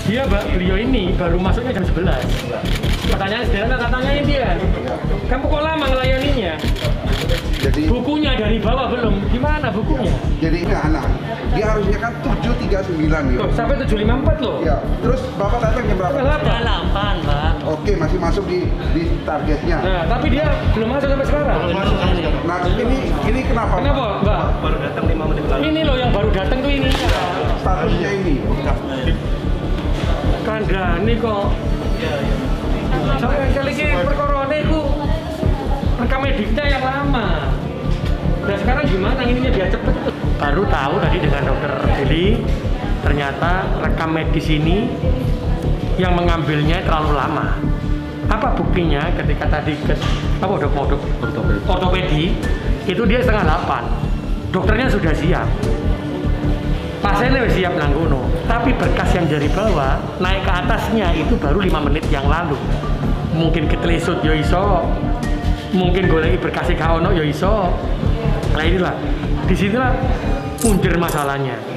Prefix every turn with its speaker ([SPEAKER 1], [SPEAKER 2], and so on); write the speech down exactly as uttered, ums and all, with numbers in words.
[SPEAKER 1] Dia beliau ini baru masuknya jam sebelas. Pertanyaan sederhana, katanya dia. Kamu kok lama ngelayaninya?
[SPEAKER 2] Jadi
[SPEAKER 1] bukunya dari bawah belum. Gimana bukunya?
[SPEAKER 2] Jadi ini anak. Dia harusnya kan tujuh tiga puluh sembilan gitu.
[SPEAKER 1] Loh, sampai tujuh lima empat loh.
[SPEAKER 2] Ya. Terus Bapak datang jam berapa?
[SPEAKER 1] delapan, Pak.
[SPEAKER 2] Oke, masih masuk di di targetnya.
[SPEAKER 1] Nah, tapi dia belum masuk sampai sekarang.
[SPEAKER 2] Nah, ini ini kenapa?
[SPEAKER 1] Kenapa, Mbak?
[SPEAKER 3] Baru datang lima menit lalu.
[SPEAKER 1] Ini loh yang baru datang tuh ini.
[SPEAKER 2] Statusnya ini.
[SPEAKER 1] Kandhane kok. Sampai kali ini perkara niku rekam mediknya yang lama. Dan sekarang gimana ininya biar cepet? Baru tahu tadi dengan dokter Deli, ternyata rekam medis ini yang mengambilnya terlalu lama. Apa buktinya ketika tadi ke apa dok mau dok ortopedi itu dia setengah delapan, dokternya sudah siap, pasiennya sudah siap nanggono, tapi berkas yang dari bawah naik ke atasnya itu baru lima menit yang lalu. Mungkin ketelesut yo iso, mungkin goleki berkas ka ono yo iso. Nah inilah, disinilah punjer masalahnya.